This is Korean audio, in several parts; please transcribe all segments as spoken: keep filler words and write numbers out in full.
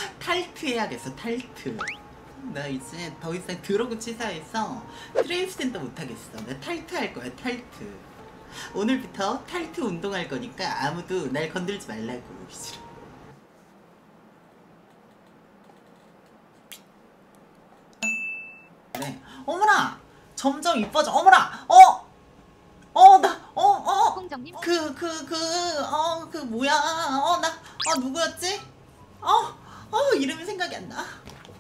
탈트 해야겠어. 탈트. 나 이제 더 이상 드러그 치사해서 트랜스젠더 못하겠어. 나 탈트 할 거야. 탈트. 오늘부터 탈트 운동할 거니까 아무도 날 건들지 말라고. 그래. 어머나! 점점 이뻐져. 어머나! 어! 어, 나, 어, 어! 그, 그, 그, 어, 그, 뭐야. 어, 나, 어, 누구였지? 어, 어, 이름이 생각이 안 나.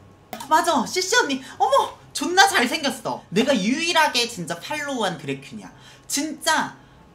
맞아, 씨씨 언니. 어머, 존나 잘생겼어. 내가 유일하게 진짜 팔로우한 드래퀸이야. 진짜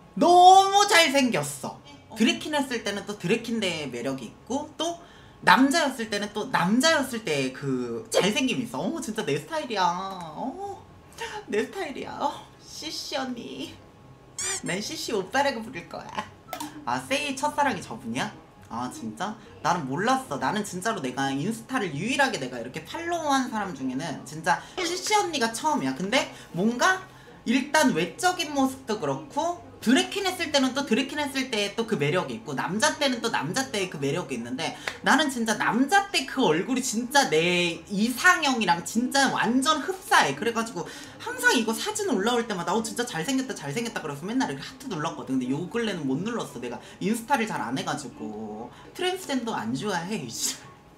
너무 잘생겼어. 드래퀸 했을 때는 또 드래퀸의 매력이 있고, 또 남자였을 때는 또 남자였을 때 그 잘생김이 있어. 어머, 진짜 내 스타일이야. 어, 내 스타일이야. 어, 씨씨 언니. 난 씨씨 오빠라고 부를 거야. 아, 세이 첫사랑이 저분이야? 아, 진짜? 나는 몰랐어. 나는 진짜로 내가 인스타를 유일하게 내가 이렇게 팔로우한 사람 중에는 진짜 씨씨 언니가 처음이야. 근데 뭔가 일단 외적인 모습도 그렇고 드래퀸 했을 때는 또 드래퀸 했을 때 또 그 매력이 있고 남자 때는 또 남자 때의 그 매력이 있는데 나는 진짜 남자 때 그 얼굴이 진짜 내 이상형이랑 진짜 완전 흡사해. 그래가지고 항상 이거 사진 올라올 때마다 어 진짜 잘생겼다 잘생겼다 그래서 맨날 이렇게 하트 눌렀거든. 근데 요 근래는 못 눌렀어. 내가 인스타를 잘 안 해가지고. 트랜스젠더 안 좋아해 이제.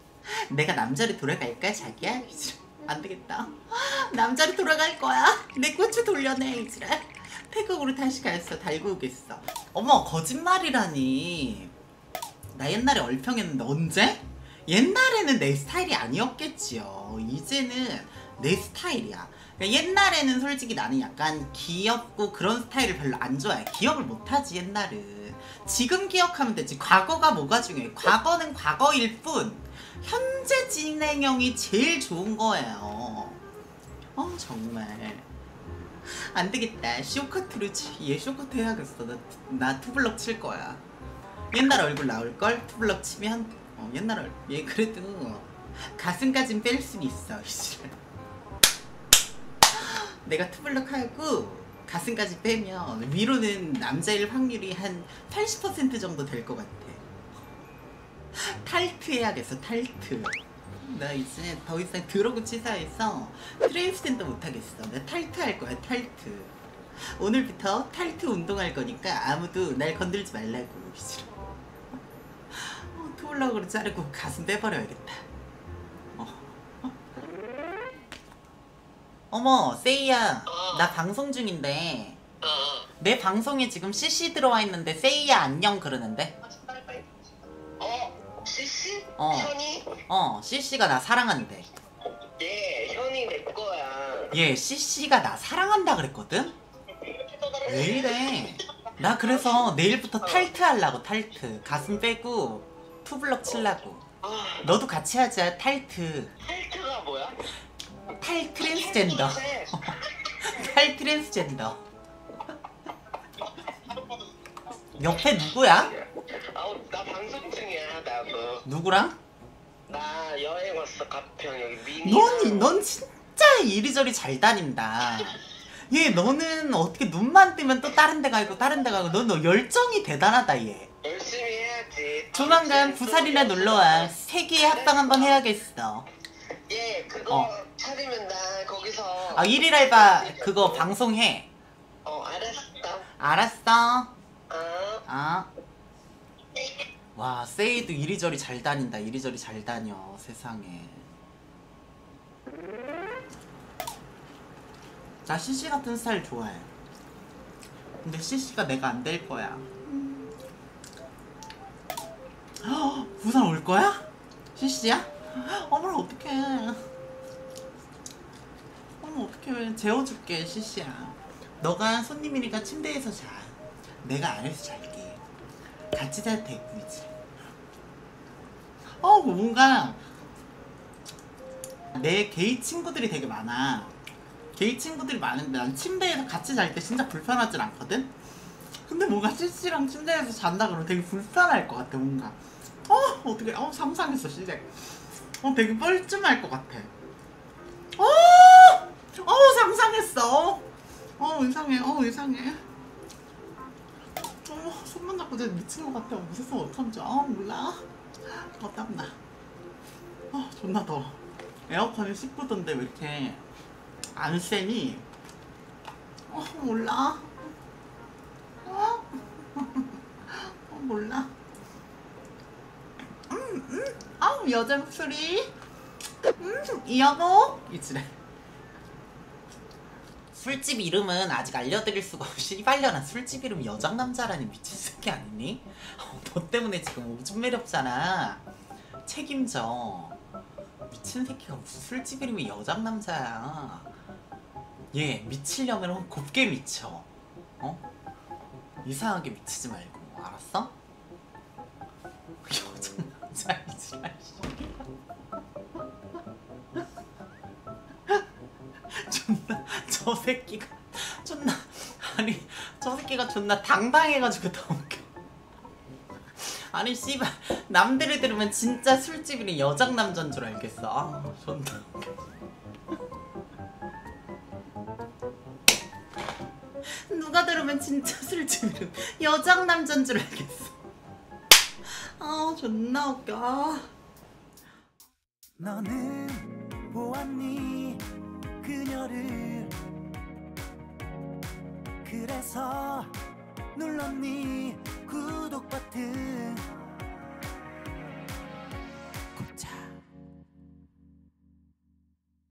내가 남자로 돌아갈까 자기야? 이제 안 되겠다. 남자로 돌아갈 거야. 내 꽃을 돌려내 이제. 태국으로 다시 가서 달고 오겠어. 어머, 거짓말이라니. 나 옛날에 얼평했는데 언제? 옛날에는 내 스타일이 아니었겠지요. 이제는 내 스타일이야. 그러니까 옛날에는 솔직히 나는 약간 귀엽고 그런 스타일을 별로 안 좋아해. 기억을 못하지 옛날은. 지금 기억하면 되지. 과거가 뭐가 중요해. 과거는 과거일 뿐 현재 진행형이 제일 좋은 거예요. 어, 정말 안 되겠다. 쇼커트로 얘 쇼커트 해야겠어. 나, 나 투블럭 칠 거야. 옛날 얼굴 나올걸? 투블럭 치면. 어, 옛날 얼굴. 얘 그래도 가슴까진 뺄 순 있어. 내가 투블럭 하고 가슴까지 빼면 위로는 남자일 확률이 한 팔십 퍼센트 정도 될 것 같아. 탈트 해야겠어. 탈트. 나 이제 더 이상 드러그 치사해서 트랜스젠더 못하겠어. 나 탈트 할 거야. 탈트. 오늘부터 탈트 운동할 거니까 아무도 날 건들지 말라고. 어, 투블럭으로 자르고 가슴 빼버려야겠다. 어. 어머, 세이야. 어. 나 방송 중인데 어. 내 방송에 지금 씨씨 들어와 있는데 세이야 안녕 그러는데. 어? 씨씨? 어. 현이? 어, 씨씨가 나 사랑한대. 예, 현이 내 거야. 얘 씨씨가 나 사랑한다 그랬거든? 왜 이래? 나 그래서 내일부터 탈트 하려고. 탈트. 가슴 빼고 투블럭 칠라고. 아, 너도 같이 하자. 탈트. 탈트가 뭐야? 탈 트랜스젠더. 탈 트랜스젠더. 옆에 누구야? 아우, 나 방송 중이야, 나도. 누구랑? 나 여행 왔어, 가평. 여기 미니. 넌, 넌 진짜 이리저리 잘 다닌다. 얘 너는 어떻게 눈만 뜨면 또 다른 데 가고 다른 데 가고. 너, 너 열정이 대단하다 얘. 열심히 해야지. 조만간 부산이나 놀러와. 세계의 합방 한번 해야겠어. 예, 그거 어. 차리면 나 거기서. 아, 일일 알바 그거 방송해. 어, 알았어. 알았어. 어. 아. 와, 세이도 이리저리 잘 다닌다. 이리저리 잘 다녀. 세상에. 나 씨씨 같은 스타일 좋아해. 근데 씨씨가 내가 안 될 거야. 헉, 부산 올 거야? 씨씨야? 어머나 어떡해. 어머 어떡해. 재워줄게 씨씨야. 너가 손님이니까 침대에서 자. 내가 안에서 잘게. 같이 자도 되고 이제. 어, 뭔가 내 게이 친구들이 되게 많아. 게이 친구들이 많은데 난 침대에서 같이 잘 때 진짜 불편하진 않거든? 근데 뭔가 씨씨랑 침대에서 잔다 그러면 되게 불편할 것 같아. 뭔가 어 어떻게 어 상상했어 시작. 어 되게 뻘쭘할 것 같아. 어, 어 상상했어. 어 이상해. 어 이상해. 어 손만 잡고 진짜 미친 것 같아. 무슨 어떡하지? 아 몰라. 어 땀나. 존나 더워. 에어컨이 십구 도인데 왜 이렇게 안 세니? 어 몰라. 어, 어 몰라. 음, 음. 아우 여자 목소리. 음, 여보. 이지래. 술집 이름은 아직 알려드릴 수가 없이 씨발려나 술집 이름이 여장남자라니 미친 새끼 아니니? 어, 너 때문에 지금 오줌 매렵잖아. 책임져. 미친 새끼가 무슨 술집 이름이 여장남자야. 얘 미치려면 곱게 미쳐. 어? 이상하게 미치지 말고 알았어? 여장남자이지 말씨. 존나 저 새끼가 존나 아니 저 새끼가 존나 당당해가지고 더 웃겨. 아니 씨발 남들이 들으면 진짜 술집이니 여장남자인 줄 알겠어. 아 존나 웃겨. 누가 들으면 진짜 술집이니 여장남자인 줄 알겠어. 아 존나 웃겨. 너는 보았니 그녀를 그래서 눌렀니 구독 버튼